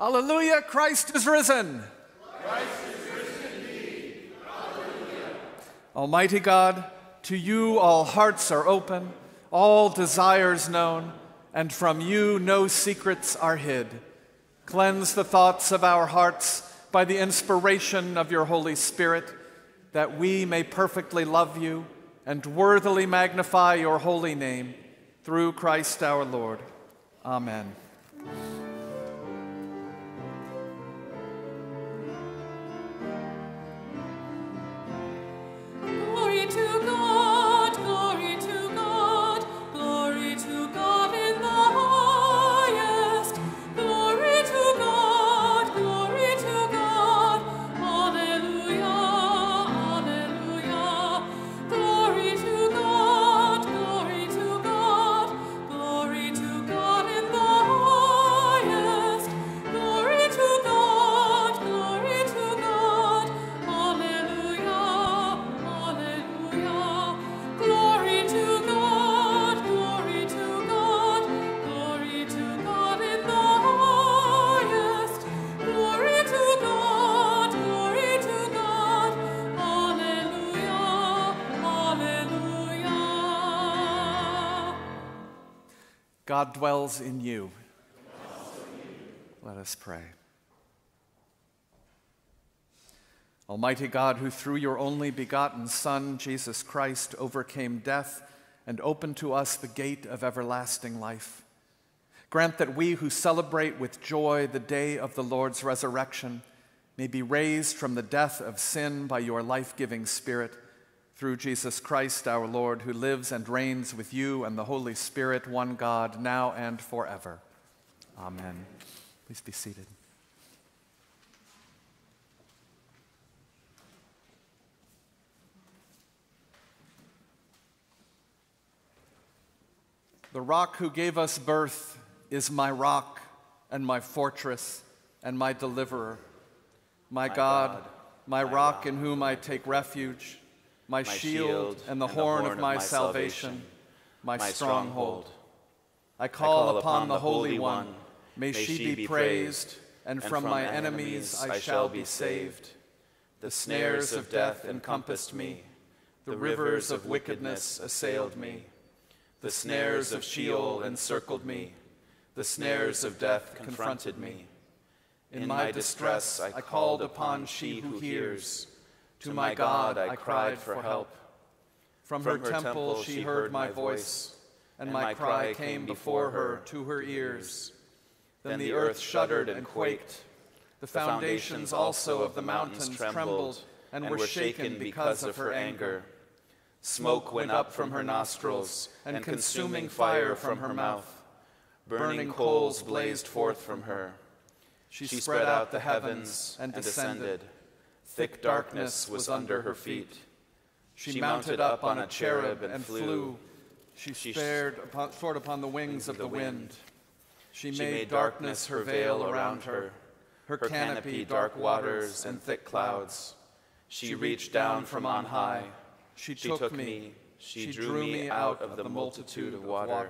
Hallelujah, Christ is risen. Christ is risen indeed. Hallelujah. Almighty God, to you all hearts are open, all desires known, and from you no secrets are hid. Cleanse the thoughts of our hearts by the inspiration of your Holy Spirit, that we may perfectly love you and worthily magnify your holy name, through Christ our Lord. Amen. Glory to God, glory to God, glory to God in the highest. Glory to God, glory to God. Alleluia, alleluia. Glory to God, glory to God, glory to God in the highest. Glory to God, glory to God. Alleluia, alleluia. Glory to God, glory to God, glory to God in the highest. Glory to God, glory to God. Alleluia, alleluia. God dwells in you. Let us pray. Almighty God, who through your only begotten Son, Jesus Christ, overcame death and opened to us the gate of everlasting life, grant that we who celebrate with joy the day of the Lord's resurrection may be raised from the death of sin by your life-giving Spirit, through Jesus Christ our Lord, who lives and reigns with you and the Holy Spirit, one God, now and forever. Amen. Please be seated. The rock who gave us birth is my rock and my fortress and my deliverer. My God, my rock in whom I take refuge, my shield and the horn of my salvation, my stronghold. I call upon the Holy One. May she be praised, and from my enemies I shall be saved. The snares of death encompassed me. The rivers of wickedness assailed me. The snares of Sheol encircled me. The snares of death confronted me. In my distress I called upon she who hears. To my God I cried for help. From her temple she heard my voice, and my cry came before her to her ears. Then the earth shuddered and quaked. The foundations also of the mountains trembled and were shaken because of her anger. Smoke went up from her nostrils, and consuming fire from her mouth. Burning coals blazed forth from her. She spread out the heavens and descended. Thick darkness was under her feet. She mounted up on a cherub and flew. She soared upon the wings of the wind. She made darkness her veil around her, her canopy dark waters and thick clouds. She reached down from on high. She took me, she drew me out of the multitude of water.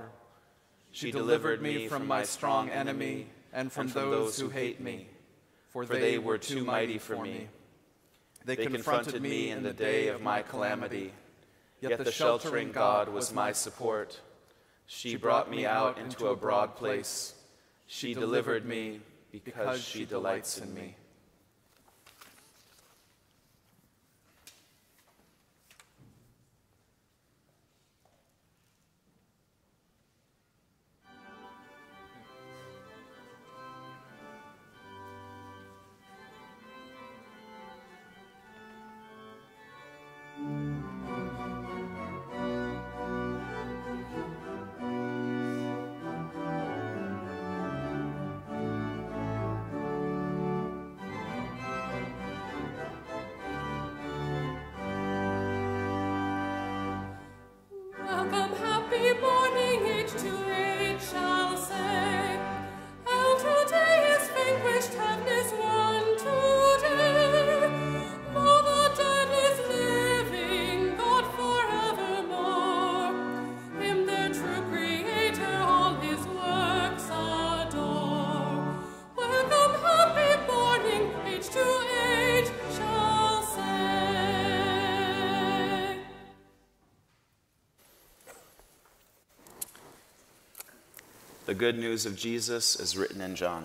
She delivered me from my strong enemy and from those who hate me, for they were too mighty for me. They confronted me in the day of my calamity, yet the sheltering God was my support. She brought me out into a broad place. She delivered me because she delights in me. The good news of Jesus is written in John.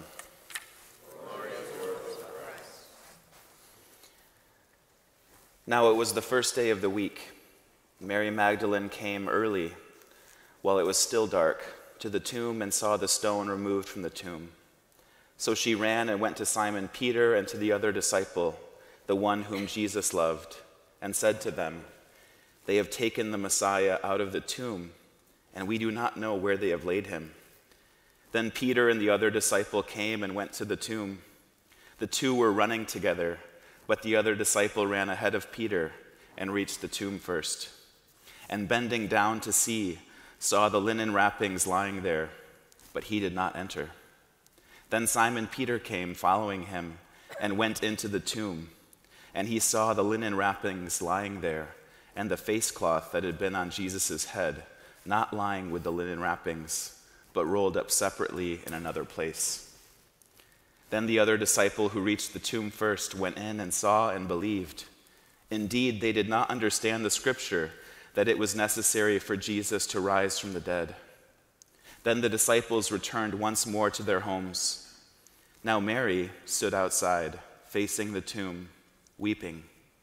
Now it was the first day of the week. Mary Magdalene came early, while it was still dark, to the tomb and saw the stone removed from the tomb. So she ran and went to Simon Peter and to the other disciple, the one whom Jesus loved, and said to them, "They have taken the Messiah out of the tomb, and we do not know where they have laid him." Then Peter and the other disciple came and went to the tomb. The two were running together, but the other disciple ran ahead of Peter and reached the tomb first. And bending down to see, saw the linen wrappings lying there, but he did not enter. Then Simon Peter came following him and went into the tomb. And he saw the linen wrappings lying there, and the face cloth that had been on Jesus' head, not lying with the linen wrappings, but rolled up separately in another place. Then the other disciple who reached the tomb first went in and saw and believed. Indeed, they did not understand the scripture that it was necessary for Jesus to rise from the dead. Then the disciples returned once more to their homes. Now Mary stood outside, facing the tomb, weeping.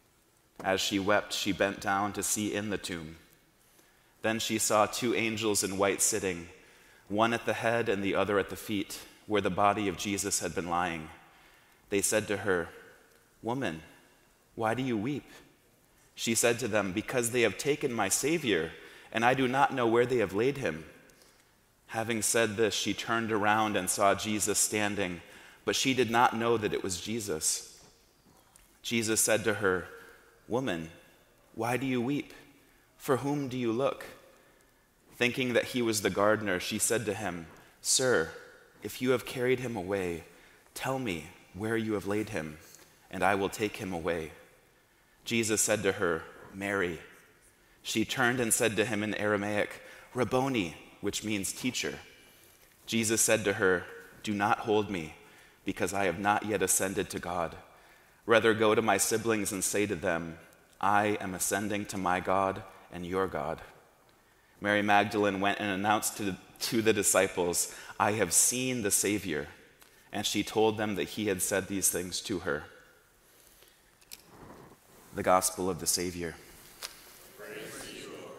As she wept, she bent down to see in the tomb. Then she saw two angels in white sitting, one at the head and the other at the feet, where the body of Jesus had been lying. They said to her, "Woman, why do you weep?" She said to them, "Because they have taken my Savior, and I do not know where they have laid him." Having said this, she turned around and saw Jesus standing, but she did not know that it was Jesus. Jesus said to her, "Woman, why do you weep? For whom do you look?" Thinking that he was the gardener, she said to him, "Sir, if you have carried him away, tell me where you have laid him, and I will take him away." Jesus said to her, "Mary." She turned and said to him in Aramaic, "Rabboni," which means teacher. Jesus said to her, "Do not hold me, because I have not yet ascended to God. Rather go to my siblings and say to them, I am ascending to my God and your God." Mary Magdalene went and announced to the disciples, "I have seen the Savior," and she told them that he had said these things to her. The Gospel of the Savior. Praise to you, Lord.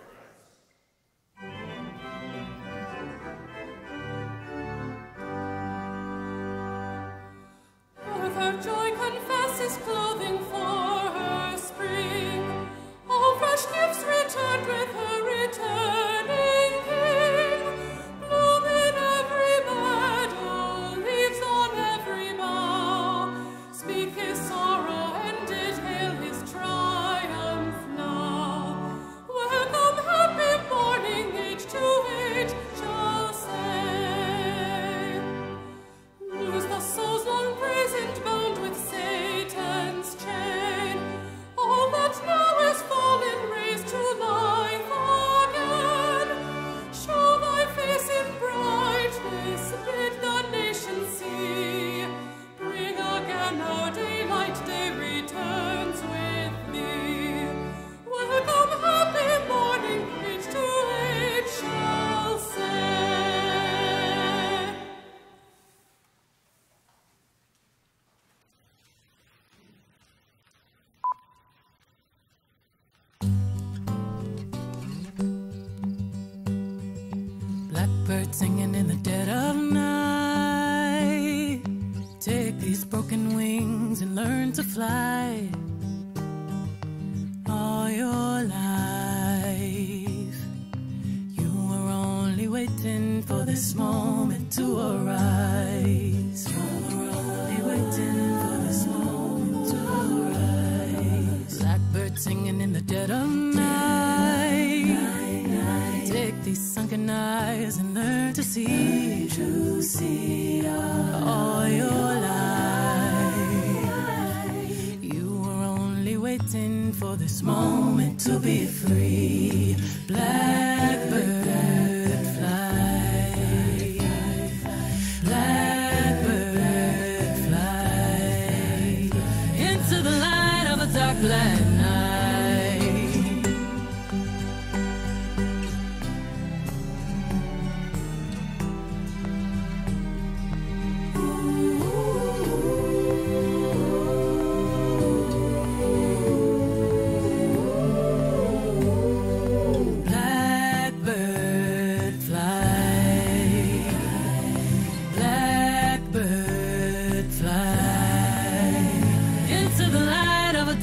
Earth her joy confesses, clothing for her spring. All fresh gifts returned with her returning King. Bloom in every meadow, leaves on every bough. Speak his sorrow ended, hail his triumph now. Welcome, happy morning, age to age shall say. Loose the souls long prisoned, bound with Satan's chain. All that now is fallen, raised to life again. Show thy face in brightness, bid the nations see. Bring again our daylight, day returns with thee. Welcome, happy morning, age to age shall say. Blackbird singing in the dead of night. Take these broken wings and learn to fly. All your life, you were only waiting for this moment to arise. You were only waiting for this moment to arise. Blackbird singing in the dead of night. Take these sunken eyes and learn to see. All your life, you were only waiting for this moment to be free. Blackbird fly, blackbird fly into the light of a dark black night.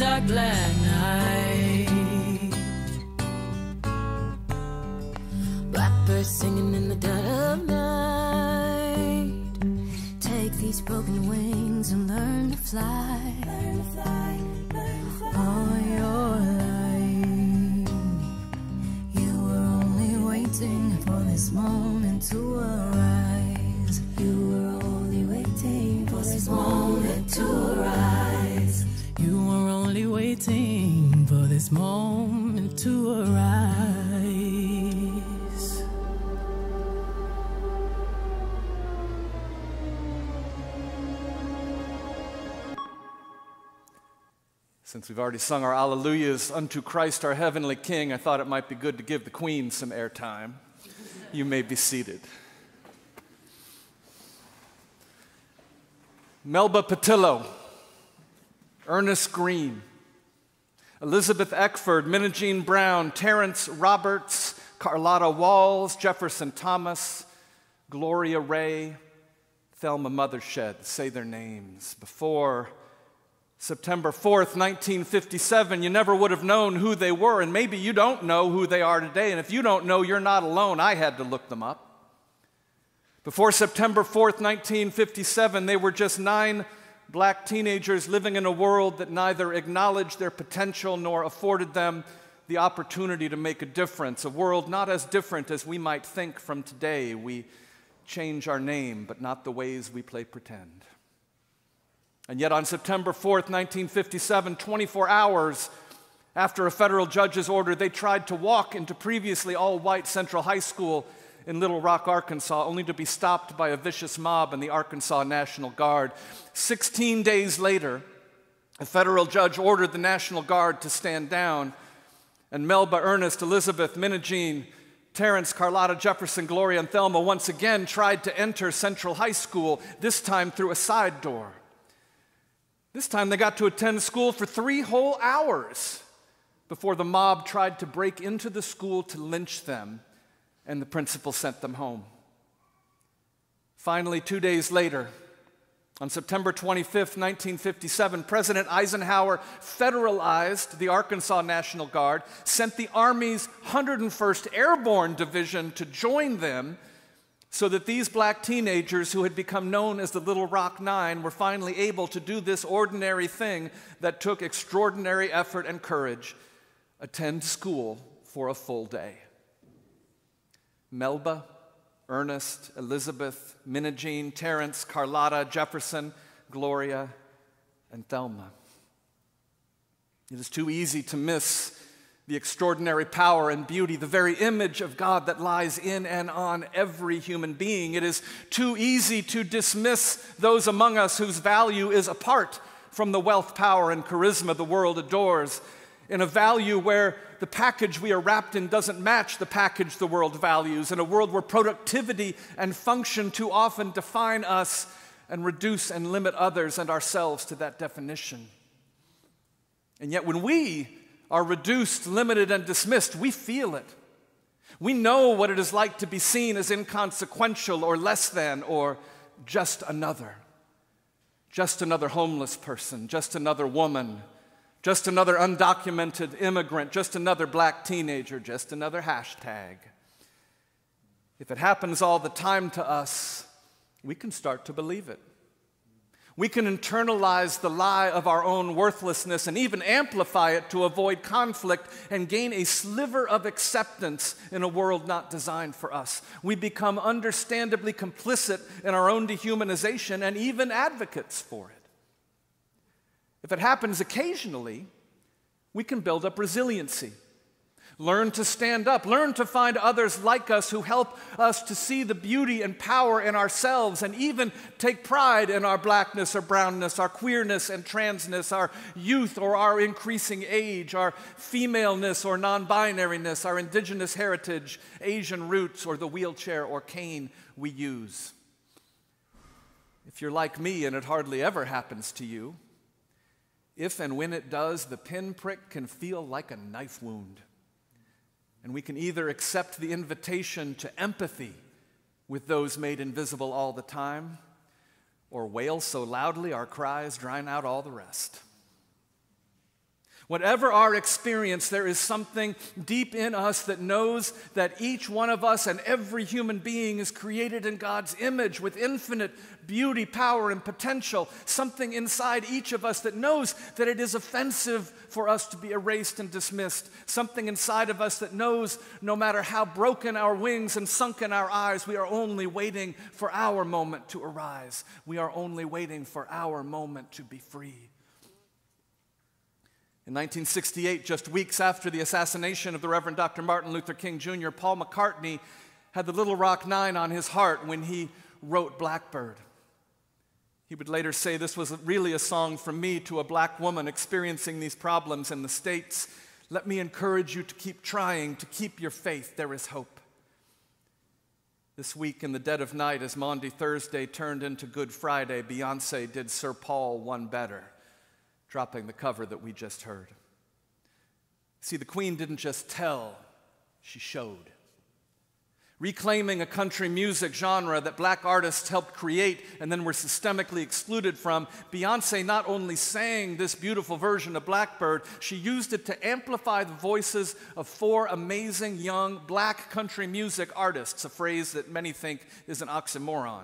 dark black night. Blackbirds singing in the dead of night. Take these broken wings and learn to fly. Learn to fly, learn to fly. All your life, you were only waiting for this moment to arise. You were only waiting for this moment to arise. You were only waiting for this moment to arise. Since we've already sung our Alleluias unto Christ our heavenly King, I thought it might be good to give the Queen some airtime. You may be seated. Melba Patillo, Ernest Green, Elizabeth Eckford, Minna Brown, Terrence Roberts, Carlotta Walls, Jefferson Thomas, Gloria Ray, Thelma Mothershed. Say their names. Before September 4th, 1957, you never would have known who they were, and maybe you don't know who they are today, and if you don't know, you're not alone. I had to look them up. Before September 4th, 1957, they were just 9 black teenagers living in a world that neither acknowledged their potential nor afforded them the opportunity to make a difference. A world not as different as we might think from today. We change our name, but not the ways we play pretend. And yet on September 4th, 1957, 24 hours after a federal judge's order, they tried to walk into previously all-white Central High School in Little Rock, Arkansas, only to be stopped by a vicious mob and the Arkansas National Guard. 16 days later, a federal judge ordered the National Guard to stand down, and Melba, Ernest, Elizabeth, Minna Jean, Terrence, Carlotta, Jefferson, Gloria, and Thelma once again tried to enter Central High School, this time through a side door. This time they got to attend school for 3 whole hours before the mob tried to break into the school to lynch them, and the principal sent them home. Finally, 2 days later, on September 25th, 1957, President Eisenhower federalized the Arkansas National Guard, sent the Army's 101st Airborne Division to join them, so that these black teenagers who had become known as the Little Rock Nine were finally able to do this ordinary thing that took extraordinary effort and courage: attend school for a full day. Melba, Ernest, Elizabeth, Minna Jean, Terrence, Carlotta, Jefferson, Gloria, and Thelma. It is too easy to miss the extraordinary power and beauty, the very image of God that lies in and on every human being. It is too easy to dismiss those among us whose value is apart from the wealth, power, and charisma the world adores, in a value where the package we are wrapped in doesn't match the package the world values, in a world where productivity and function too often define us and reduce and limit others and ourselves to that definition. And yet when we are reduced, limited, and dismissed, we feel it. We know what it is like to be seen as inconsequential or less than or just another. Just another homeless person, just another woman, just another undocumented immigrant, just another black teenager, just another hashtag. If it happens all the time to us, we can start to believe it. We can internalize the lie of our own worthlessness and even amplify it to avoid conflict and gain a sliver of acceptance in a world not designed for us. We become understandably complicit in our own dehumanization and even advocates for it. If it happens occasionally, we can build up resiliency. Learn to stand up. Learn to find others like us who help us to see the beauty and power in ourselves and even take pride in our blackness or brownness, our queerness and transness, our youth or our increasing age, our femaleness or non-binariness, our indigenous heritage, Asian roots, or the wheelchair or cane we use. If you're like me and it hardly ever happens to you, if and when it does, the pinprick can feel like a knife wound. And we can either accept the invitation to empathy with those made invisible all the time, or wail so loudly our cries drown out all the rest. Whatever our experience, there is something deep in us that knows that each one of us and every human being is created in God's image with infinite beauty, power, and potential. Something inside each of us that knows that it is offensive for us to be erased and dismissed. Something inside of us that knows no matter how broken our wings and sunken our eyes, we are only waiting for our moment to arise. We are only waiting for our moment to be free. In 1968, just weeks after the assassination of the Reverend Dr. Martin Luther King Jr., Paul McCartney had the Little Rock Nine on his heart when he wrote Blackbird. He would later say, "This was really a song from me to a black woman experiencing these problems in the States. Let me encourage you to keep trying, to keep your faith. There is hope." This week in the dead of night, as Maundy Thursday turned into Good Friday, Beyoncé did Sir Paul one better, dropping the cover that we just heard. See, the Queen didn't just tell, she showed. Reclaiming a country music genre that black artists helped create and then were systemically excluded from, Beyoncé not only sang this beautiful version of Blackbird, she used it to amplify the voices of 4 amazing young black country music artists, a phrase that many think is an oxymoron.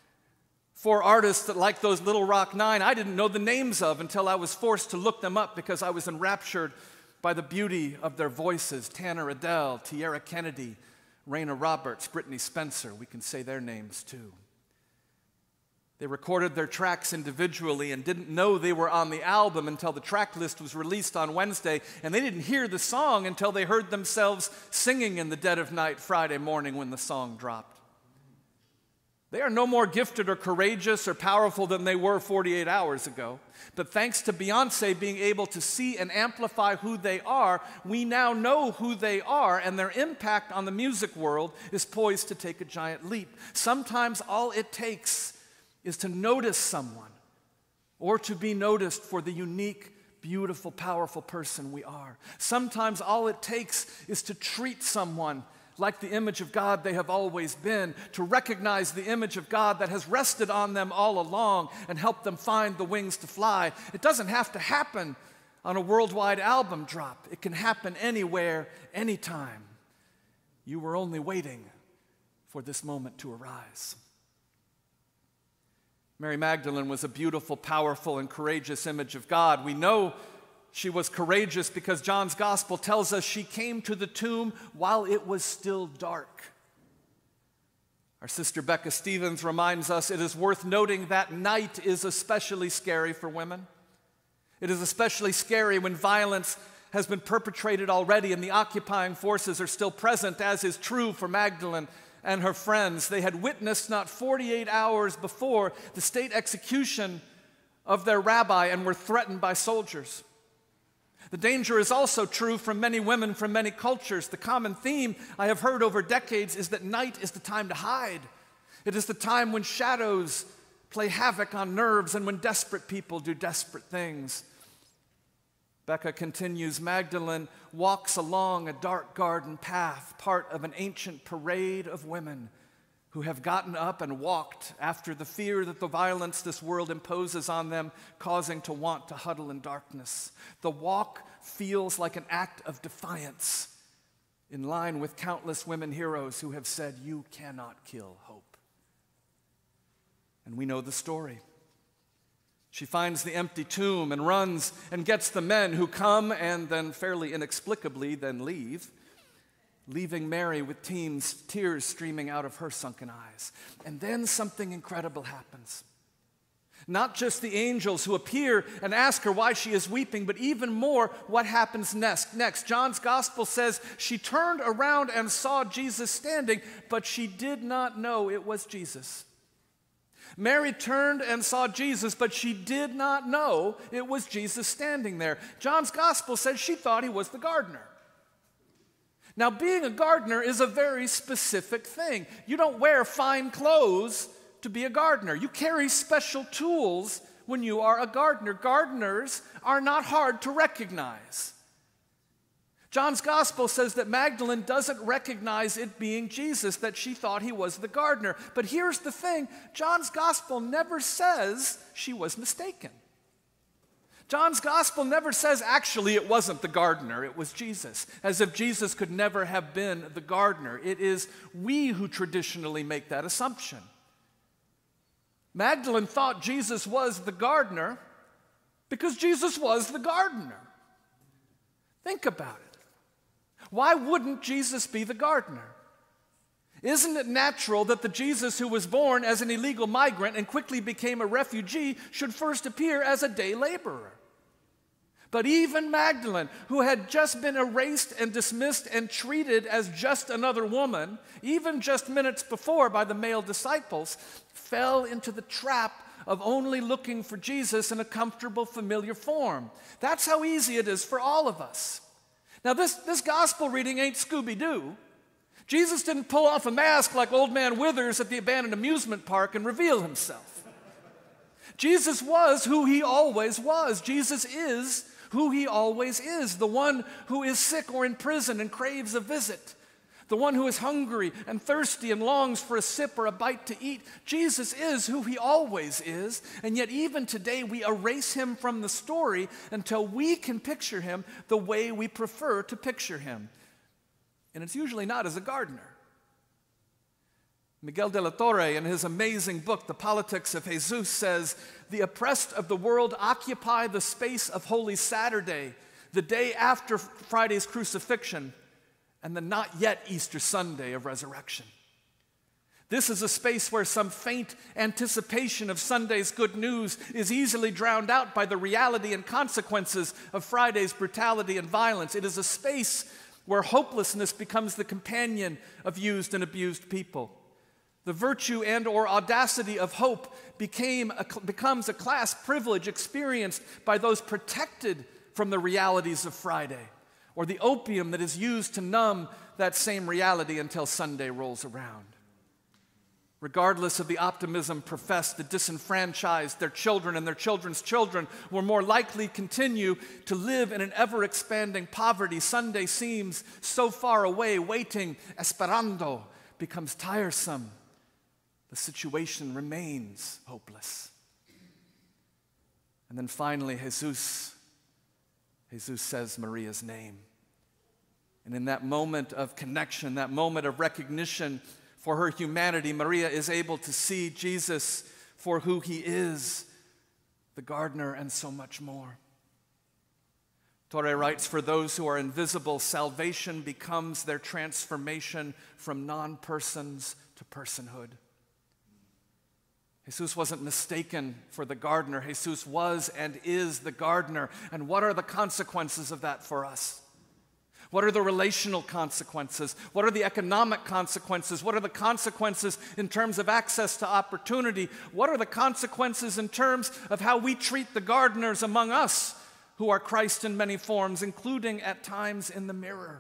4 artists that, like those Little Rock Nine, I didn't know the names of until I was forced to look them up because I was enraptured by the beauty of their voices. Tanner Adele, Tierra Kennedy, Raina Roberts, Brittany Spencer. We can say their names too. They recorded their tracks individually and didn't know they were on the album until the track list was released on Wednesday, and they didn't hear the song until they heard themselves singing in the dead of night Friday morning when the song dropped. They are no more gifted or courageous or powerful than they were 48 hours ago. But thanks to Beyoncé being able to see and amplify who they are, we now know who they are, and their impact on the music world is poised to take a giant leap. Sometimes all it takes is to notice someone or to be noticed for the unique, beautiful, powerful person we are. Sometimes all it takes is to treat someone like the image of God they have always been, to recognize the image of God that has rested on them all along and help them find the wings to fly. It doesn't have to happen on a worldwide album drop. It can happen anywhere, anytime. You were only waiting for this moment to arise. Mary Magdalene was a beautiful, powerful, and courageous image of God. We know she was courageous because John's gospel tells us she came to the tomb while it was still dark. Our sister Becca Stevens reminds us it is worth noting that night is especially scary for women. It is especially scary when violence has been perpetrated already and the occupying forces are still present, as is true for Magdalene and her friends. They had witnessed not 48 hours before the state execution of their rabbi and were threatened by soldiers. The danger is also true from many women from many cultures. The common theme I have heard over decades is that night is the time to hide. It is the time when shadows play havoc on nerves and when desperate people do desperate things. Becca continues, Magdalene walks along a dark garden path, part of an ancient parade of women who have gotten up and walked after the fear that the violence this world imposes on them, causing to want to huddle in darkness. The walk feels like an act of defiance, in line with countless women heroes who have said, "You cannot kill hope." And we know the story. She finds the empty tomb and runs and gets the men who come and then fairly inexplicably then leave, leaving Mary with tears streaming out of her sunken eyes. And then something incredible happens. Not just the angels who appear and ask her why she is weeping, but even more what happens next. John's gospel says she turned around and saw Jesus standing, but she did not know it was Jesus. Mary turned and saw Jesus, but she did not know it was Jesus standing there. John's gospel says she thought he was the gardener. Now, being a gardener is a very specific thing. You don't wear fine clothes to be a gardener. You carry special tools when you are a gardener. Gardeners are not hard to recognize. John's gospel says that Magdalene doesn't recognize it being Jesus, that she thought he was the gardener. But here's the thing, John's gospel never says she was mistaken. John's gospel never says actually it wasn't the gardener, it was Jesus, as if Jesus could never have been the gardener. It is we who traditionally make that assumption. Magdalene thought Jesus was the gardener because Jesus was the gardener. Think about it. Why wouldn't Jesus be the gardener? Isn't it natural that the Jesus who was born as an illegal migrant and quickly became a refugee should first appear as a day laborer? But even Magdalene, who had just been erased and dismissed and treated as just another woman, even just minutes before by the male disciples, fell into the trap of only looking for Jesus in a comfortable, familiar form. That's how easy it is for all of us. Now, this gospel reading ain't Scooby-Doo. Jesus didn't pull off a mask like Old Man Withers at the abandoned amusement park and reveal himself. Jesus was who he always was. Jesus is who he always is, the one who is sick or in prison and craves a visit, the one who is hungry and thirsty and longs for a sip or a bite to eat. Jesus is who he always is, and yet even today we erase him from the story until we can picture him the way we prefer to picture him. And it's usually not as a gardener. Miguel de la Torre, in his amazing book, The Politics of Jesus, says, "The oppressed of the world occupy the space of Holy Saturday, the day after Friday's crucifixion, and the not yet Easter Sunday of resurrection. This is a space where some faint anticipation of Sunday's good news is easily drowned out by the reality and consequences of Friday's brutality and violence. It is a space where hopelessness becomes the companion of used and abused people. The virtue and or audacity of hope becomes a class privilege experienced by those protected from the realities of Friday, or the opium that is used to numb that same reality until Sunday rolls around. Regardless of the optimism professed, the disenfranchised, their children and their children's children will more likely continue to live in an ever-expanding poverty. Sunday seems so far away. Waiting, esperando, becomes tiresome. The situation remains hopeless. And then finally, Jesus says Maria's name. And in that moment of connection, that moment of recognition for her humanity, Maria is able to see Jesus for who he is, the gardener, and so much more. Torre writes, "For those who are invisible, salvation becomes their transformation from non-persons to personhood." Jesus wasn't mistaken for the gardener. Jesus was and is the gardener. And what are the consequences of that for us? What are the relational consequences? What are the economic consequences? What are the consequences in terms of access to opportunity? What are the consequences in terms of how we treat the gardeners among us who are Christ in many forms, including at times in the mirror?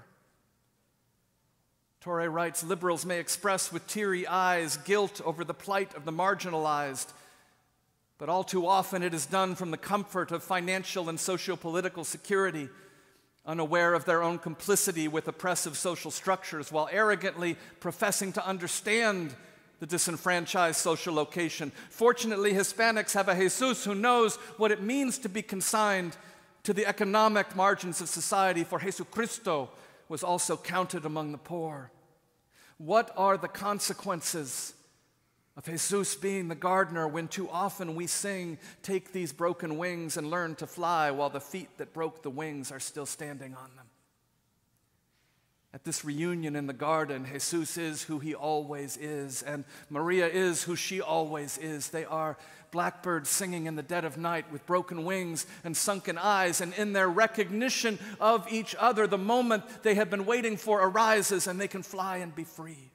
Torre writes, "Liberals may express with teary eyes guilt over the plight of the marginalized, but all too often it is done from the comfort of financial and socio-political security, unaware of their own complicity with oppressive social structures, while arrogantly professing to understand the disenfranchised social location. Fortunately, Hispanics have a Jesus who knows what it means to be consigned to the economic margins of society, for Jesucristo was also counted among the poor." What are the consequences of Jesus being the gardener when too often we sing, "Take these broken wings and learn to fly," while the feet that broke the wings are still standing on them? At this reunion in the garden, Jesus is who he always is, and Maria is who she always is. They are blackbirds singing in the dead of night with broken wings and sunken eyes, and in their recognition of each other, the moment they have been waiting for arises, and they can fly and be free.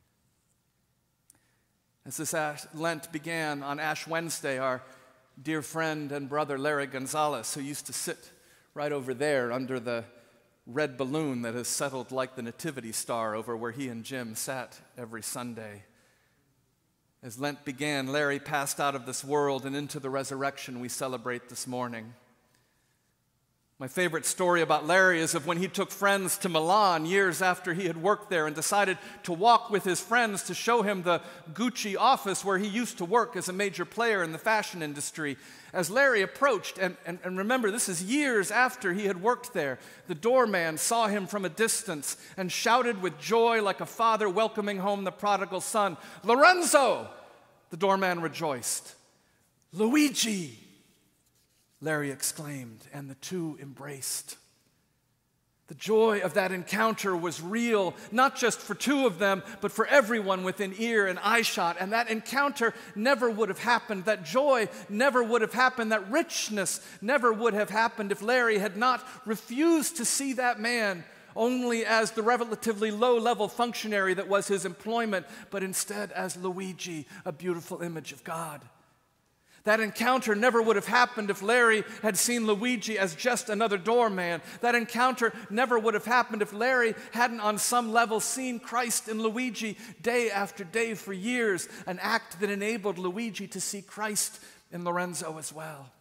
As this Lent began on Ash Wednesday, our dear friend and brother Larry Gonzalez, who used to sit right over there under the red balloon that has settled like the nativity star over where he and Jim sat every Sunday. As Lent began, Larry passed out of this world and into the resurrection we celebrate this morning. My favorite story about Larry is of when he took friends to Milan years after he had worked there and decided to walk with his friends to show him the Gucci office where he used to work as a major player in the fashion industry. As Larry approached, and remember, this is years after he had worked there, the doorman saw him from a distance and shouted with joy like a father welcoming home the prodigal son, "Lorenzo!" The doorman rejoiced. "Luigi!" Larry exclaimed, and the two embraced. The joy of that encounter was real, not just for two of them, but for everyone within ear and eye shot. And that encounter never would have happened. That joy never would have happened. That richness never would have happened if Larry had not refused to see that man only as the relatively low-level functionary that was his employment, but instead as Luigi, a beautiful image of God. That encounter never would have happened if Larry had seen Luigi as just another doorman. That encounter never would have happened if Larry hadn't on some level seen Christ in Luigi day after day for years, an act that enabled Luigi to see Christ in Lorenzo as well.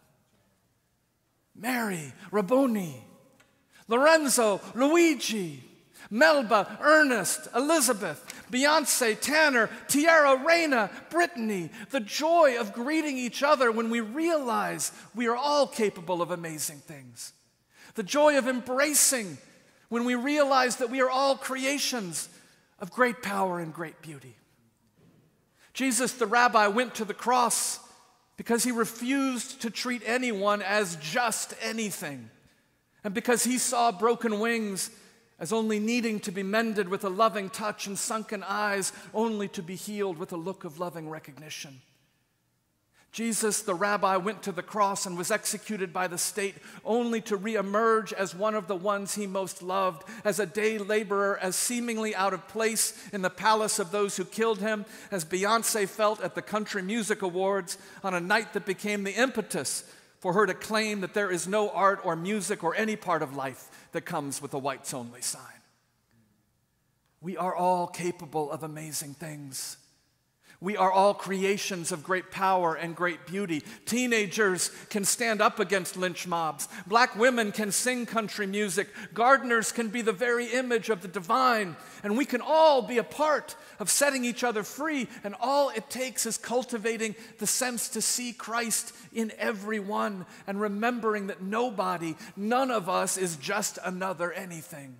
Mary, Rabboni, Lorenzo, Luigi, Melba, Ernest, Elizabeth, Beyonce, Tanner, Tiara, Reina, Brittany, the joy of greeting each other when we realize we are all capable of amazing things. The joy of embracing when we realize that we are all creations of great power and great beauty. Jesus, the rabbi, went to the cross because he refused to treat anyone as just anything, and because he saw broken wings as only needing to be mended with a loving touch and sunken eyes only to be healed with a look of loving recognition. Jesus, the rabbi, went to the cross and was executed by the state only to reemerge as one of the ones he most loved, as a day laborer, as seemingly out of place in the palace of those who killed him, as Beyonce felt at the Country Music Awards on a night that became the impetus for her to claim that there is no art or music or any part of life that comes with a whites-only sign. We are all capable of amazing things. We are all creations of great power and great beauty. Teenagers can stand up against lynch mobs. Black women can sing country music. Gardeners can be the very image of the divine. And we can all be a part of setting each other free. And all it takes is cultivating the sense to see Christ in everyone and remembering that nobody, none of us is just another anything.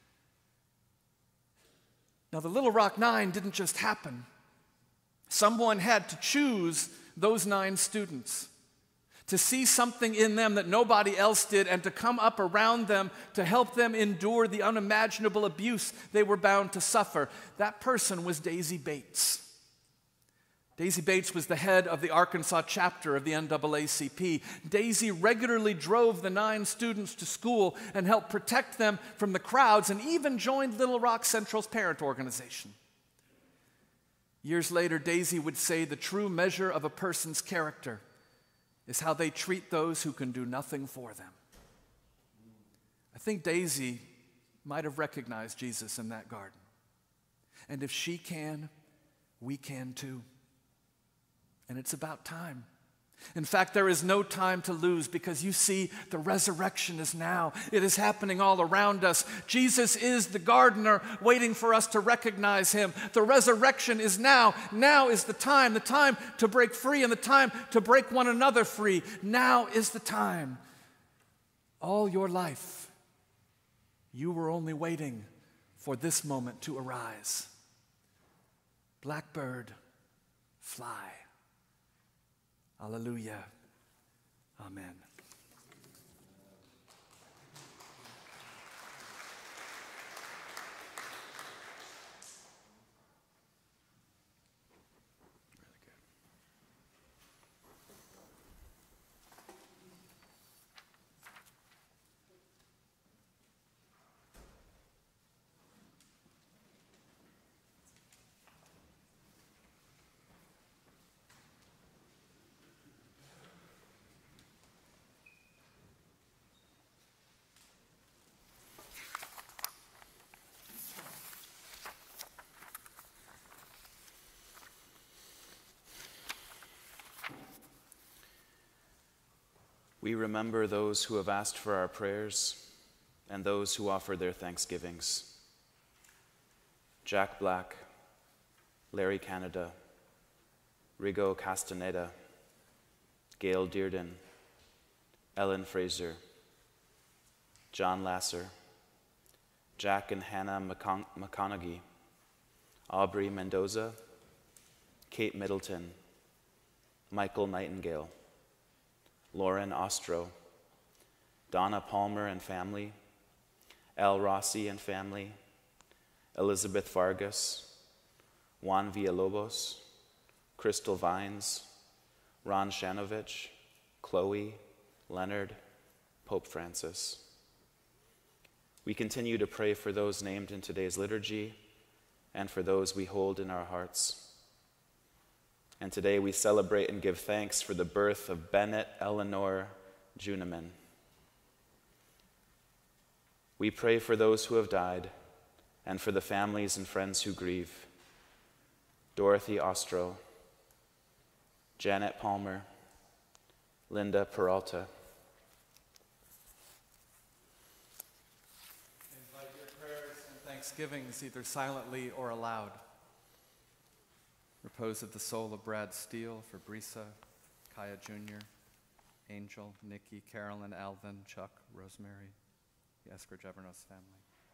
Now, the Little Rock Nine didn't just happen. Someone had to choose those 9 students, to see something in them that nobody else did, and to come up around them to help them endure the unimaginable abuse they were bound to suffer. That person was Daisy Bates. Daisy Bates was the head of the Arkansas chapter of the NAACP. Daisy regularly drove the 9 students to school and helped protect them from the crowds, and even joined Little Rock Central's parent organization. Years later, Daisy would say the true measure of a person's character is how they treat those who can do nothing for them. I think Daisy might have recognized Jesus in that garden. And if she can, we can too. And it's about time. In fact, there is no time to lose, because you see, the resurrection is now. It is happening all around us. Jesus is the gardener waiting for us to recognize him. The resurrection is now. Now is the time to break free and the time to break one another free. Now is the time. All your life, you were only waiting for this moment to arise. Blackbird, fly. Hallelujah. Amen. We remember those who have asked for our prayers and those who offer their thanksgivings. Jack Black, Larry Canada, Rigo Castaneda, Gail Dearden, Ellen Fraser, John Lasser, Jack and Hannah McConaughey, Aubrey Mendoza, Kate Middleton, Michael Nightingale, Lauren Ostro, Donna Palmer and family, Al Rossi and family, Elizabeth Vargas, Juan Villalobos, Crystal Vines, Ron Shanovich, Chloe, Leonard, Pope Francis. We continue to pray for those named in today's liturgy and for those we hold in our hearts. And today we celebrate and give thanks for the birth of Bennett Eleanor Juneman. We pray for those who have died and for the families and friends who grieve. Dorothy Ostro, Janet Palmer, Linda Peralta. Invite your prayers and thanksgivings either silently or aloud. Repose of the soul of Brad Steele for Brisa, Kaya Jr., Angel, Nikki, Carolyn, Alvin, Chuck, Rosemary, the Esker Jevernos family.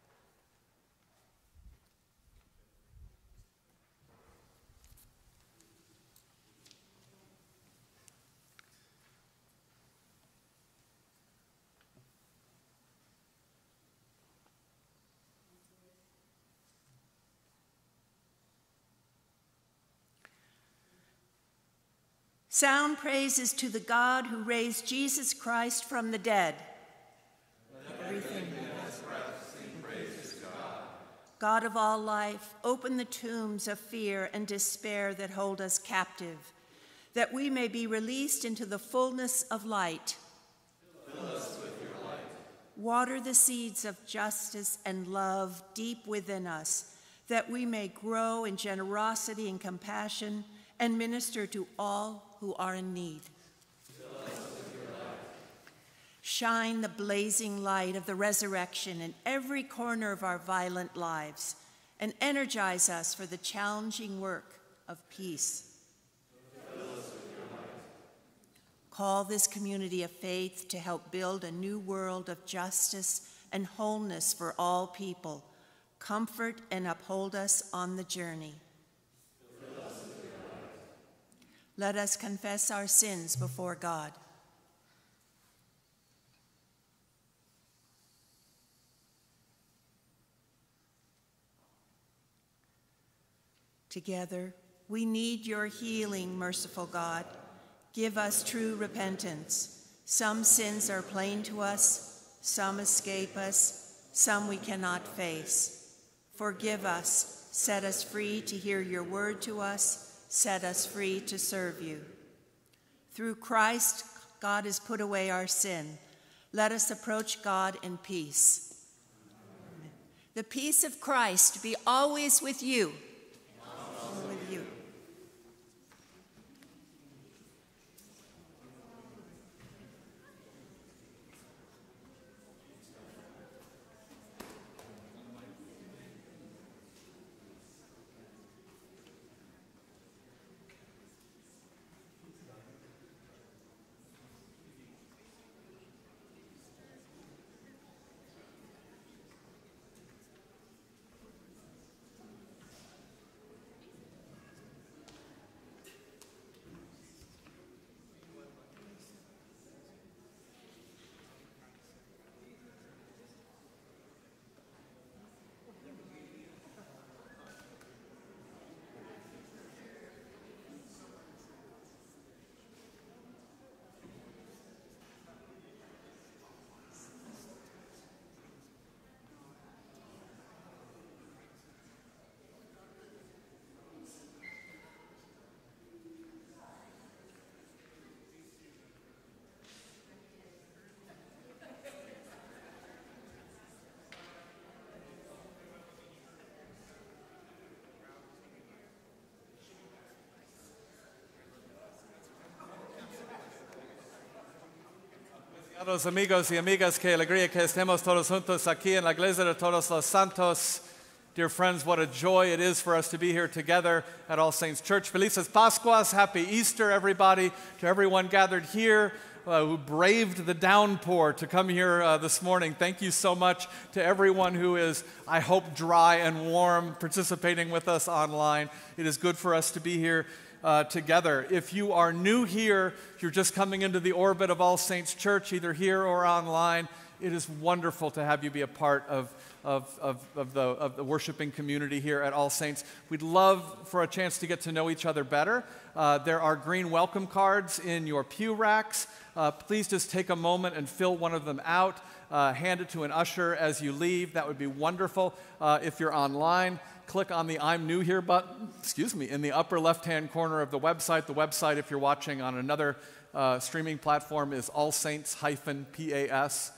Sound praises to the God who raised Jesus Christ from the dead. Let everything that has breath sing praises to God. God of all life, open the tombs of fear and despair that hold us captive, that we may be released into the fullness of light. Fill us with your light. Water the seeds of justice and love deep within us, that we may grow in generosity and compassion and minister to all who are in need. Fill us with your light. Shine the blazing light of the resurrection in every corner of our violent lives, and energize us for the challenging work of peace. Fill us with your light. Call this community of faith to help build a new world of justice and wholeness for all people. Comfort and uphold us on the journey. Let us confess our sins before God. Together, we need your healing, merciful God. Give us true repentance. Some sins are plain to us, some escape us, some we cannot face. Forgive us, set us free to hear your word to us, set us free to serve you. Through Christ, God has put away our sin. Let us approach God in peace. Amen. The peace of Christ be always with you. Also with you. Los amigos y amigas, qué alegría que estemos todos juntos aquí en la Iglesia de Todos los Santos. Dear friends, what a joy it is for us to be here together at All Saints Church. Felices Pascuas, happy Easter, everybody. To everyone gathered here who braved the downpour to come here this morning, thank you so much. To everyone who is, I hope, dry and warm, participating with us online. It is good for us to be here together. If you are new here, you're just coming into the orbit of All Saints Church, either here or online, it is wonderful to have you be a part of the worshiping community here at All Saints. We'd love for a chance to get to know each other better. There are green welcome cards in your pew racks. Please just take a moment and fill one of them out. Hand it to an usher as you leave. That would be wonderful. If you're online, click on the I'm New Here button, in the upper left-hand corner of the website. The website, if you're watching on another streaming platform, is allsaints-pas.org,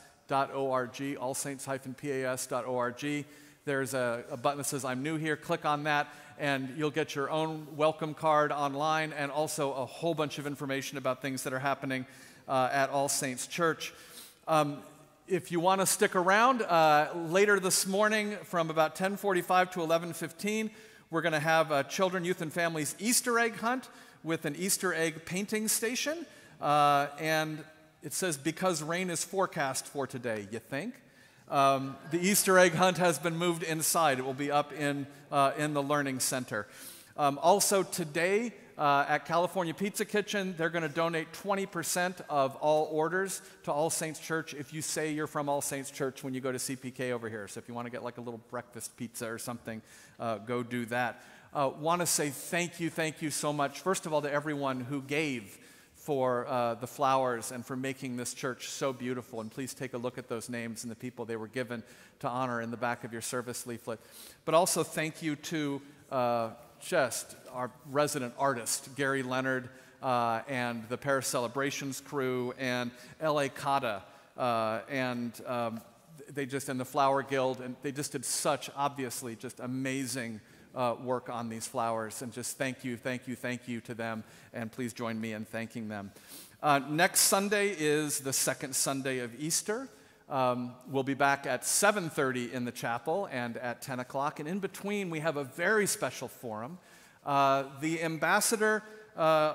allsaints-pas.org. There's a button that says I'm new here. Click on that, and you'll get your own welcome card online and also a whole bunch of information about things that are happening at All Saints Church. If you want to stick around, later this morning from about 10:45 to 11:15, we're going to have a Children, Youth, and Families Easter egg hunt with an Easter egg painting station. And it says, because rain is forecast for today, you think? The Easter egg hunt has been moved inside. It will be up in the Learning Center. Also today, at California Pizza Kitchen, they're going to donate 20% of all orders to All Saints Church if you say you're from All Saints Church when you go to CPK over here. So if you want to get like a little breakfast pizza or something, go do that. Want to say thank you so much, first of all, to everyone who gave for the flowers and for making this church so beautiful. And please take a look at those names and the people they were given to honor in the back of your service leaflet. But also thank you to just our resident artist, Gary Leonard, and the Paris Celebrations crew, and L.A. Cotta, and they just, and the Flower Guild, and they just did such, obviously, just amazing work on these flowers. And just thank you to them, and please join me in thanking them. Next Sunday is the second Sunday of Easter. We'll be back at 7:30 in the chapel and at 10 o'clock. And in between, we have a very special forum. The ambassador from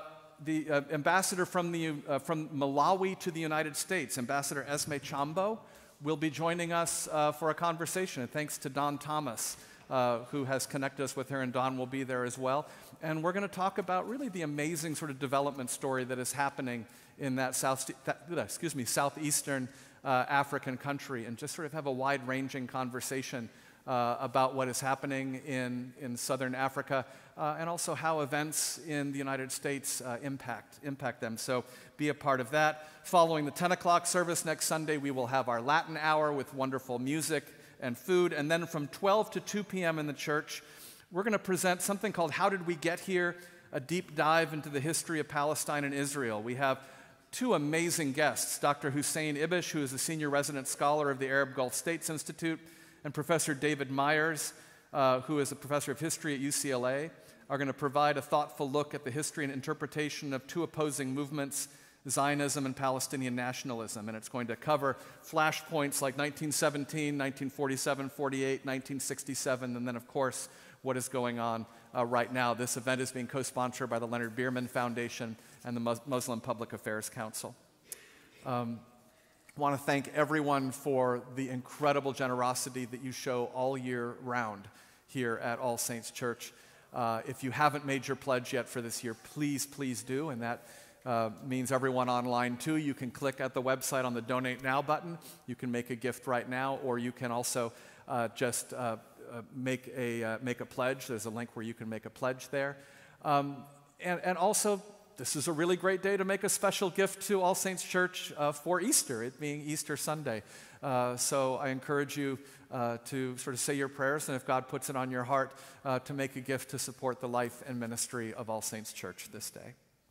Malawi to the United States, Ambassador Esme Chambo, will be joining us for a conversation. And thanks to Don Thomas, who has connected us with her, and Don will be there as well. And we're going to talk about really the amazing sort of development story that is happening in that southeastern African country, and just sort of have a wide-ranging conversation about what is happening in southern Africa, and also how events in the United States impact them. So be a part of that. Following the 10 o'clock service next Sunday, we will have our Latin hour with wonderful music and food. And then from 12 to 2 p.m. in the church, we're going to present something called How Did We Get Here? A deep dive into the history of Palestine and Israel. We have two amazing guests, Dr. Hussein Ibish, who is a senior resident scholar of the Arab Gulf States Institute, and Professor David Myers, who is a professor of history at UCLA, are going to provide a thoughtful look at the history and interpretation of two opposing movements, Zionism and Palestinian nationalism. And it's going to cover flashpoints like 1917, 1947, 48, 1967, and then, of course, what is going on right now. This event is being co-sponsored by the Leonard Bierman Foundation and the Muslim Public Affairs Council. I want to thank everyone for the incredible generosity that you show all year round here at All Saints Church. If you haven't made your pledge yet for this year, please do, and that means everyone online too. You can click at the website on the Donate Now button. You can make a gift right now, or you can also just make a pledge. There's a link where you can make a pledge there. And also, this is a really great day to make a special gift to All Saints Church for Easter, it being Easter Sunday. So I encourage you to sort of say your prayers, and if God puts it on your heart, to make a gift to support the life and ministry of All Saints Church this day.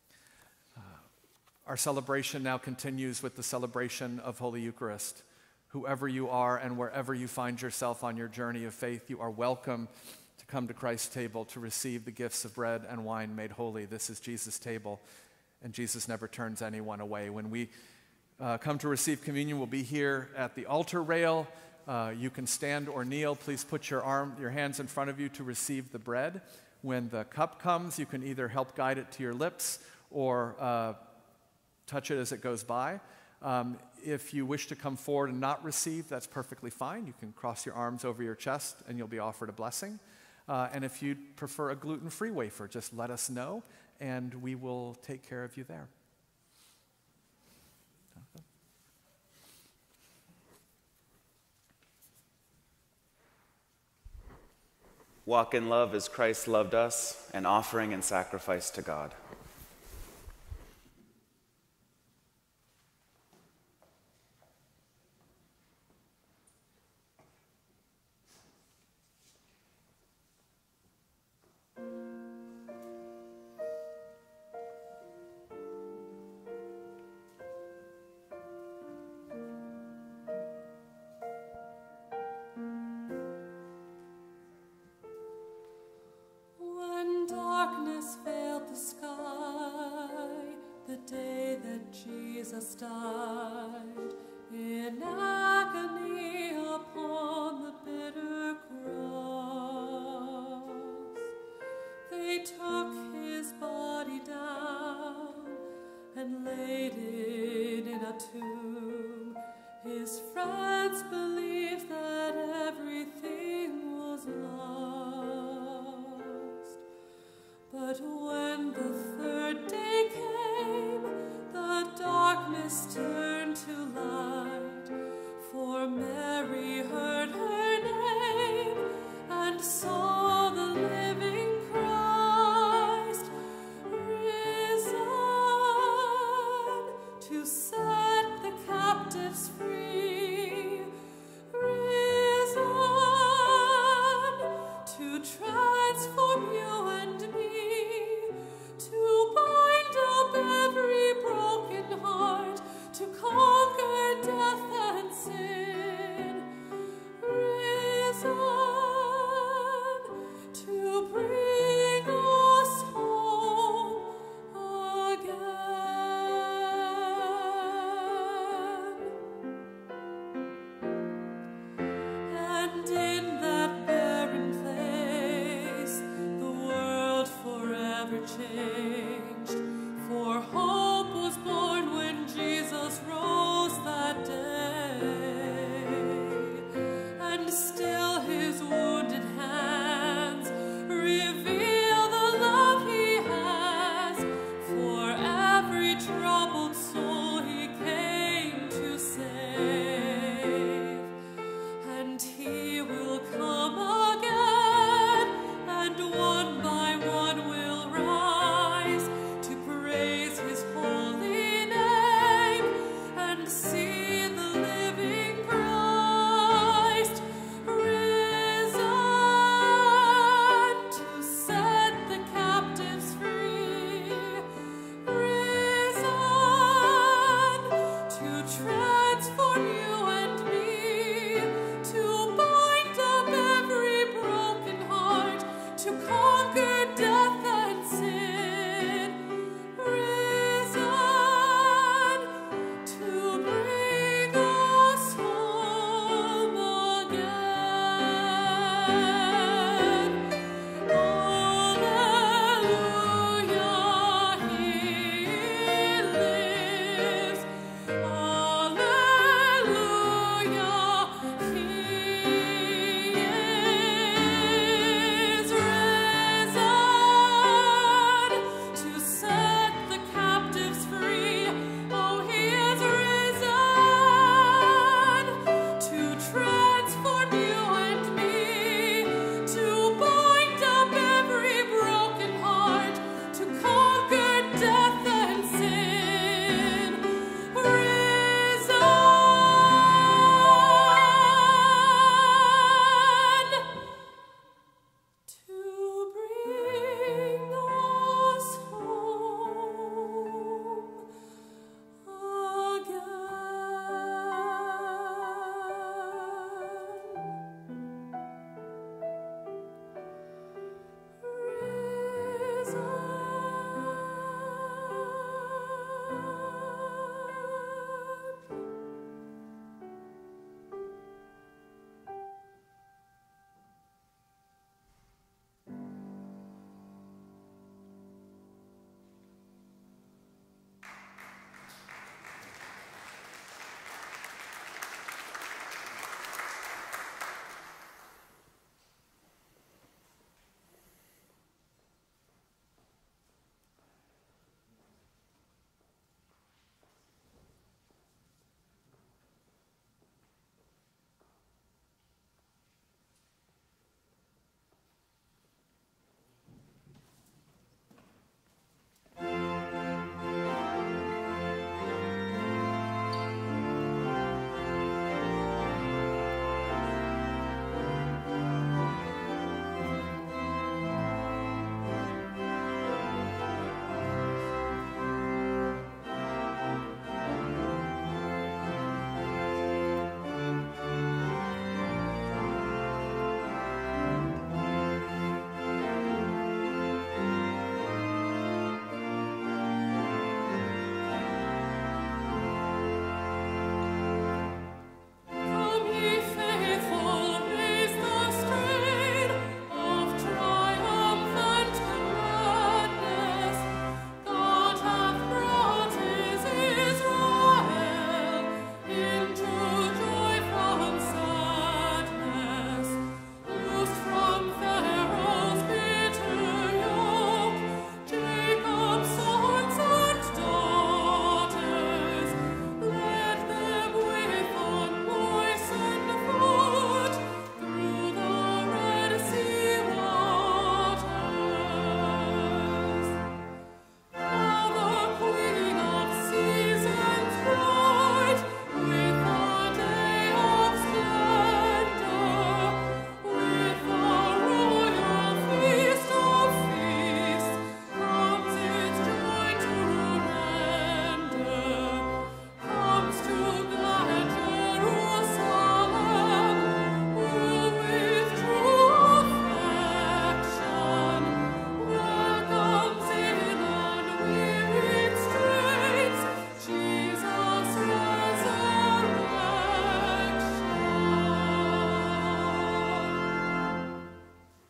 Our celebration now continues with the celebration of Holy Eucharist. Whoever you are and wherever you find yourself on your journey of faith, you are welcome to come to Christ's table to receive the gifts of bread and wine made holy. This is Jesus' table, and Jesus never turns anyone away. When we come to receive communion will be here at the altar rail. You can stand or kneel. Please put your hands in front of you to receive the bread. When the cup comes, you can either help guide it to your lips or touch it as it goes by. If you wish to come forward and not receive, that's perfectly fine. You can cross your arms over your chest and you'll be offered a blessing. And if you'd prefer a gluten-free wafer, just let us know and we will take care of you there. Walk in love as Christ loved us, an offering and sacrifice to God. Jesus died in agony upon the bitter cross. They took his body down and laid it in a tomb. His friends believed that everything was lost. But when the third day came, the darkness turned to light, for Mary heard her name and saw the living Christ risen to set the captives free, risen to transform you and me, to bind up every broken heart, to conquer death and sin, risen to bring us home again. And in that barren place, the world forever changed, for hope was born when Jesus rose that day. And still his wounded hands reveal the love he has for every troubled soul he came to save. And he will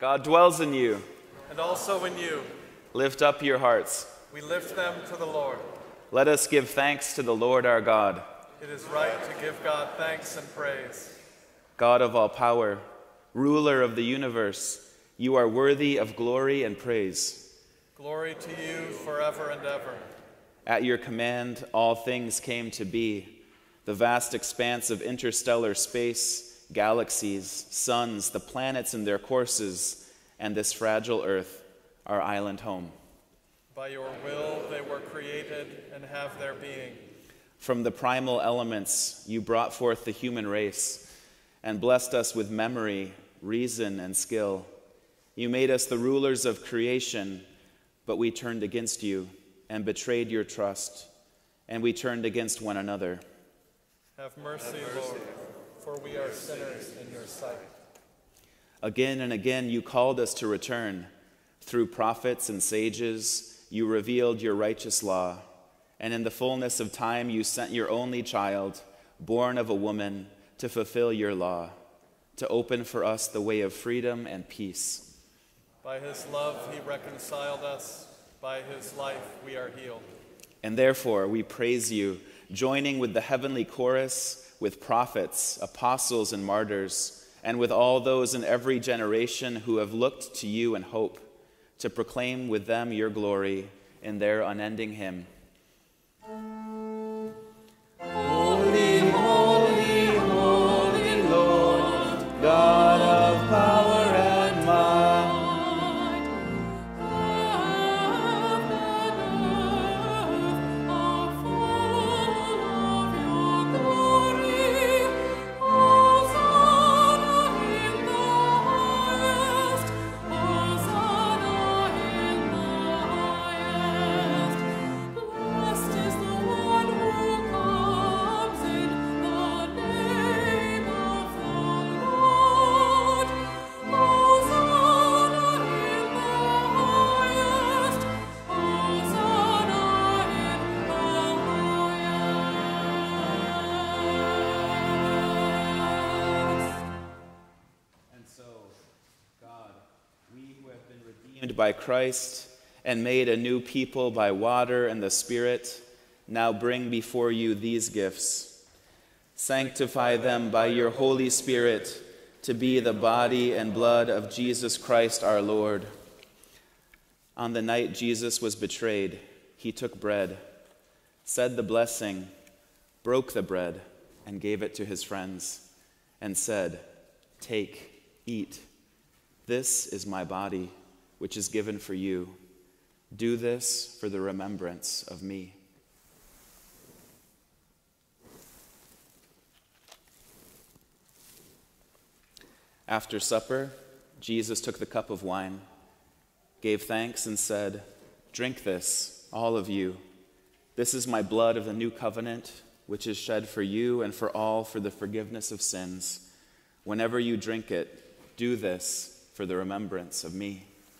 God dwells in you. And also in you. Lift up your hearts. We lift them to the Lord. Let us give thanks to the Lord our God. It is right to give God thanks and praise. God of all power, ruler of the universe, you are worthy of glory and praise. Glory to you forever and ever. At your command, all things came to be. The vast expanse of interstellar space, galaxies, suns, the planets in their courses, and this fragile earth, our island home. By your will they were created and have their being. From the primal elements, you brought forth the human race and blessed us with memory, reason, and skill. You made us the rulers of creation, but we turned against you and betrayed your trust, and we turned against one another. Have mercy, Lord, for we are sinners in your sight. Again and again you called us to return. Through prophets and sages, you revealed your righteous law, and in the fullness of time you sent your only child, born of a woman, to fulfill your law, to open for us the way of freedom and peace. By his love he reconciled us. By his life we are healed. And therefore we praise you, joining with the heavenly chorus, with prophets, apostles, and martyrs, and with all those in every generation who have looked to you in hope, to proclaim with them your glory in their unending hymn. Holy, holy, holy Lord, God of power and might. By Christ and made a new people by water and the Spirit, now bring before you these gifts. Sanctify them by your Holy Spirit to be the body and blood of Jesus Christ our Lord. On the night Jesus was betrayed, he took bread, said the blessing, broke the bread, and gave it to his friends, and said, "Take, eat. This is my body, which is given for you. Do this for the remembrance of me." After supper, Jesus took the cup of wine, gave thanks, and said, "Drink this, all of you. This is my blood of the new covenant, which is shed for you and for all for the forgiveness of sins. Whenever you drink it, do this for the remembrance of me."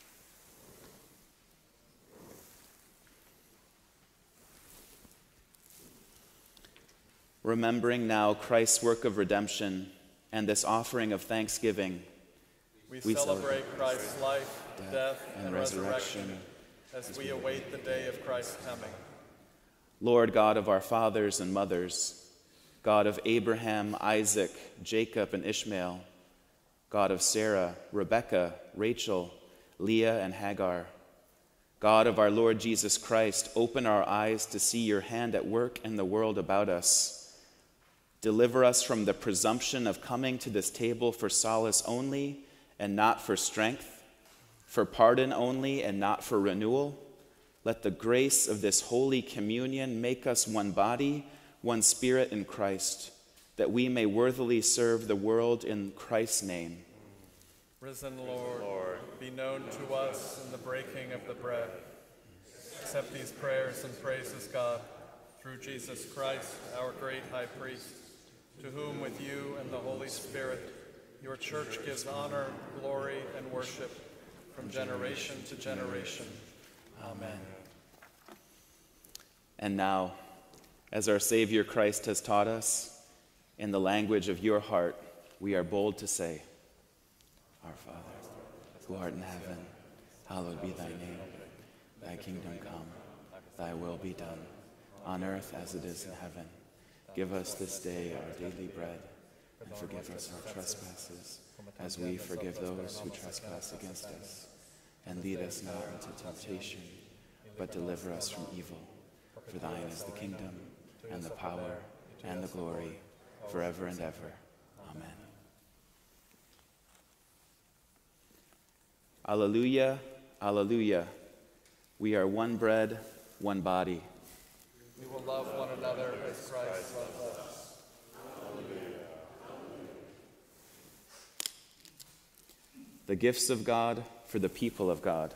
Remembering now Christ's work of redemption and this offering of thanksgiving, we celebrate Christ's life, death, and resurrection as we await the day of Christ's coming. Lord God of our fathers and mothers, God of Abraham, Isaac, Jacob, and Ishmael, God of Sarah, Rebekah, Rachel, Leah, and Hagar, God of our Lord Jesus Christ, open our eyes to see your hand at work in the world about us. Deliver us from the presumption of coming to this table for solace only and not for strength, for pardon only and not for renewal. Let the grace of this holy communion make us one body, one spirit in Christ, that we may worthily serve the world in Christ's name. Risen Lord, be known to us in the breaking of the bread. Accept these prayers and praises, God, through Jesus Christ, our great high priest, to whom with you and the Holy Spirit your church gives honor, glory, and worship from generation to generation. Amen. And now, as our Savior Christ has taught us, in the language of your heart, we are bold to say, Our Father, who art in heaven, hallowed be thy name. Thy kingdom come, thy will be done, on earth as it is in heaven. Give us this day our daily bread, and forgive us our trespasses, as we forgive those who trespass against us. And lead us not into temptation, but deliver us from evil. For thine is the kingdom, and the power, and the glory, forever and ever. Amen. Alleluia, alleluia. We are one bread, one body. We will love one another as Christ loved us. The gifts of God for the people of God.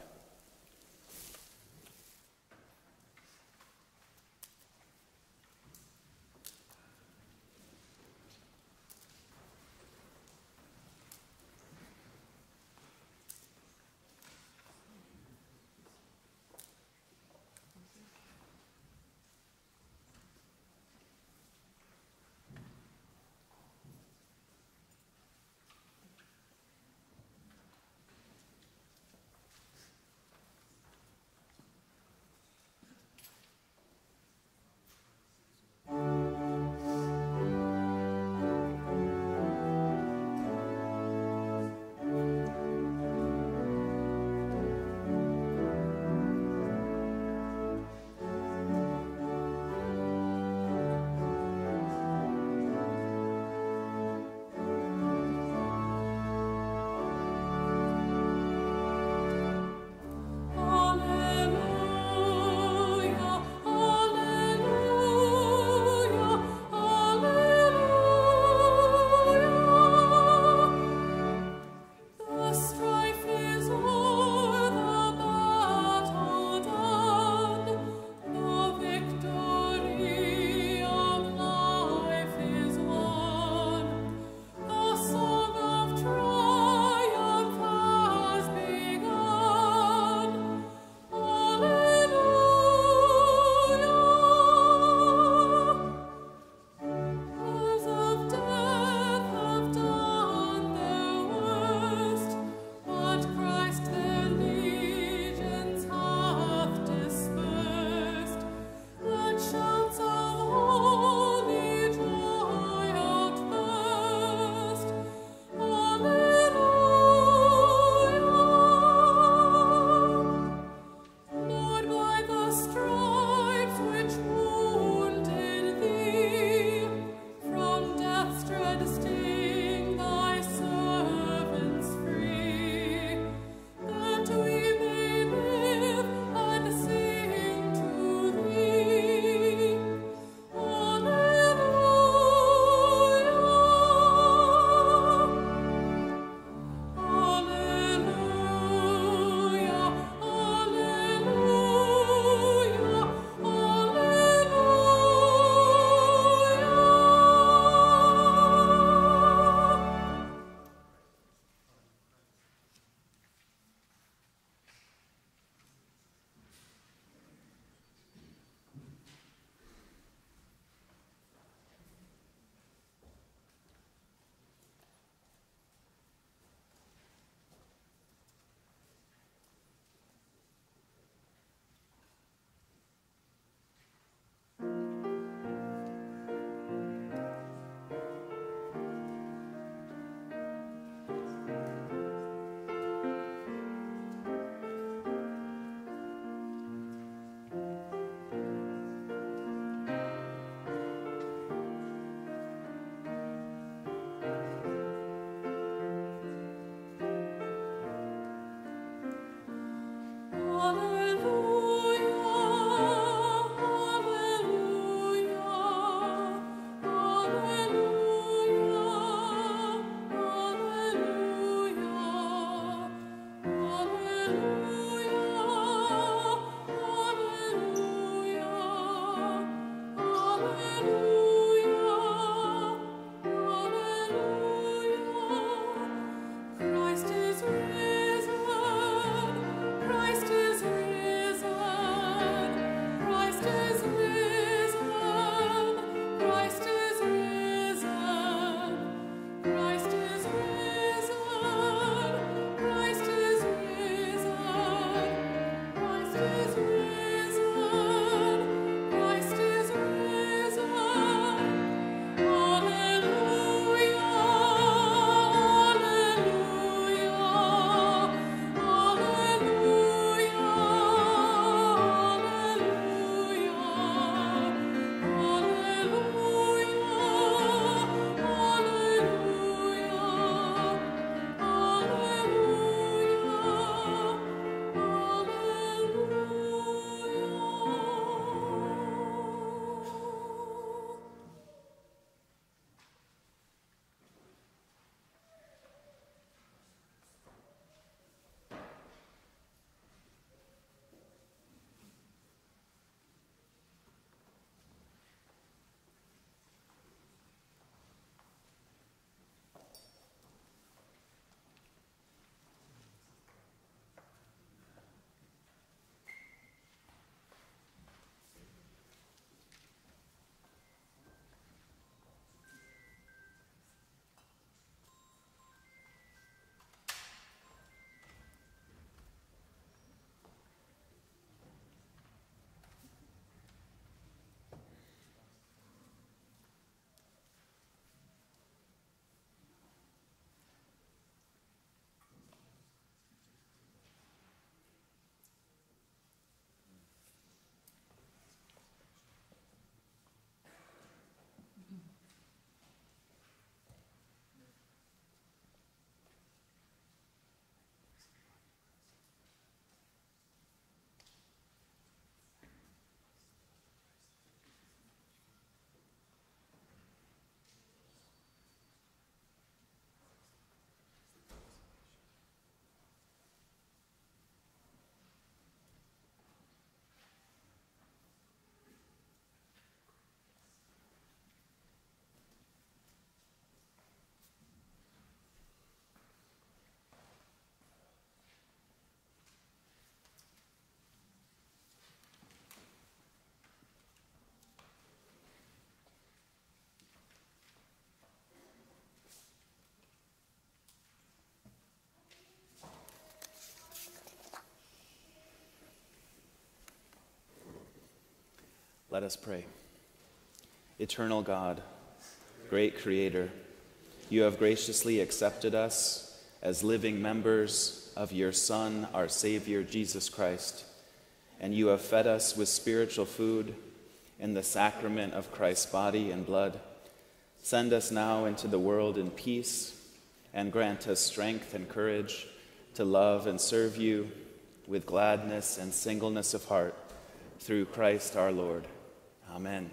Let us pray. Eternal God, great Creator, you have graciously accepted us as living members of your Son, our Savior, Jesus Christ, and you have fed us with spiritual food in the sacrament of Christ's body and blood. Send us now into the world in peace and grant us strength and courage to love and serve you with gladness and singleness of heart through Christ our Lord. Amen.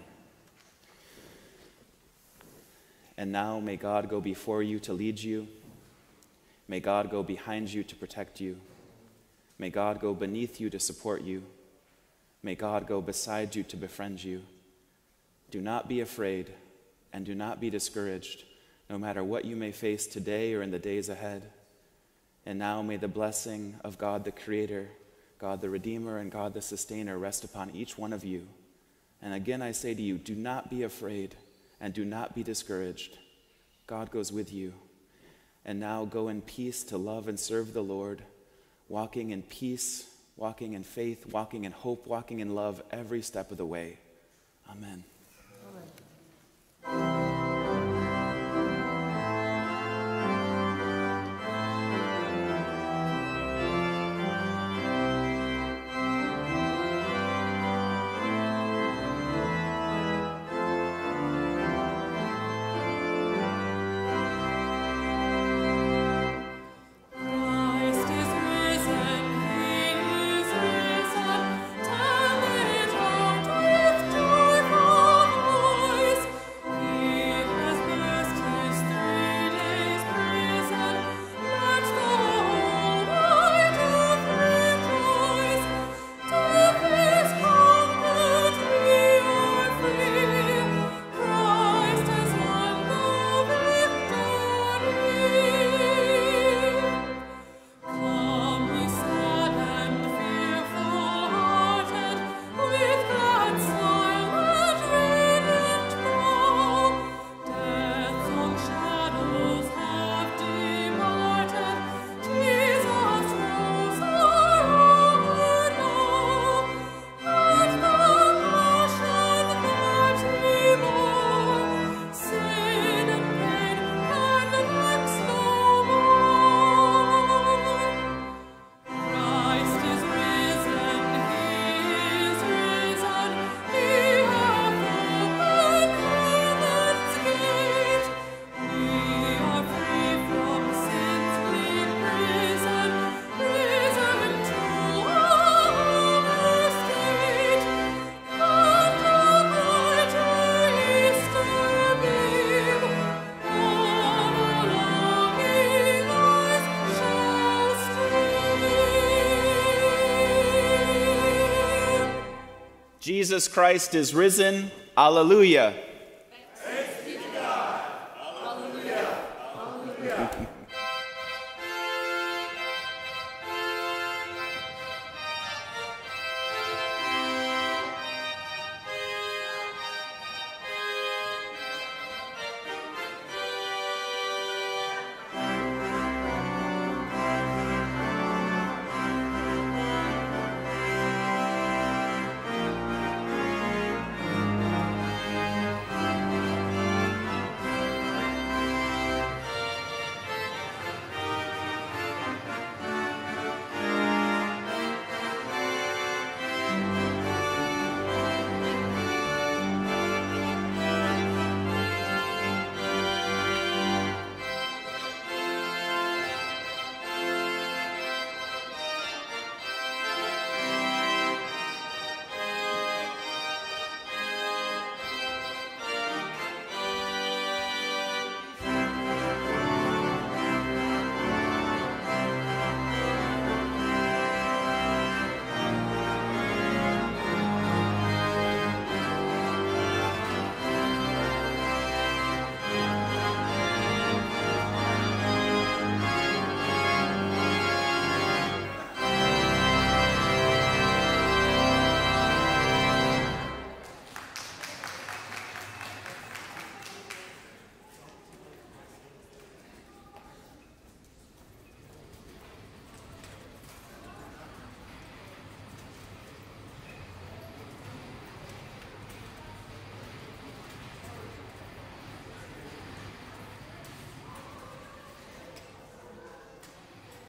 And now may God go before you to lead you. May God go behind you to protect you. May God go beneath you to support you. May God go beside you to befriend you. Do not be afraid and do not be discouraged, no matter what you may face today or in the days ahead. And now may the blessing of God the Creator, God the Redeemer, and God the Sustainer rest upon each one of you. And again I say to you, do not be afraid and do not be discouraged. God goes with you. And now go in peace to love and serve the Lord, walking in peace, walking in faith, walking in hope, walking in love every step of the way. Amen. Jesus Christ is risen. Alleluia.